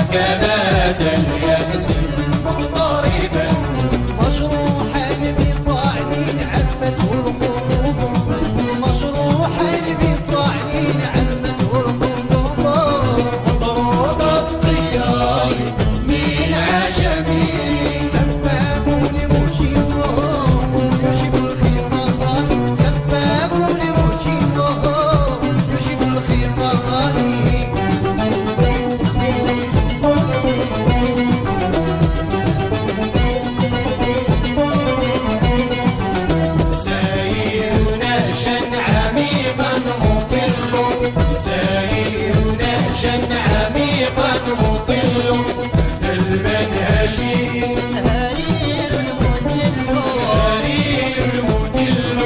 كباد اليأس مضطربا مجروحا بطعن عمته الخطوب مجروحا بطعن عمته الخطوب مطرود الطيار من عجمي سفاك مجيب يجيب الخصام سفاك مجيب يجيب الخصام ساير نهجا عميقا مطل ساير نهجا عميقا مطل المنهج هرير المذل سرير المذل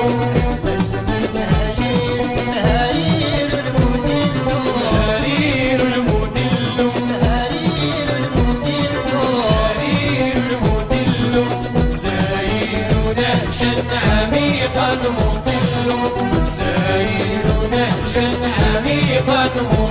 هرير المذل سرير المذل هرير المذل سرير المذل ساير نهجا عميقا مطل ساير نهجا عميقا مطل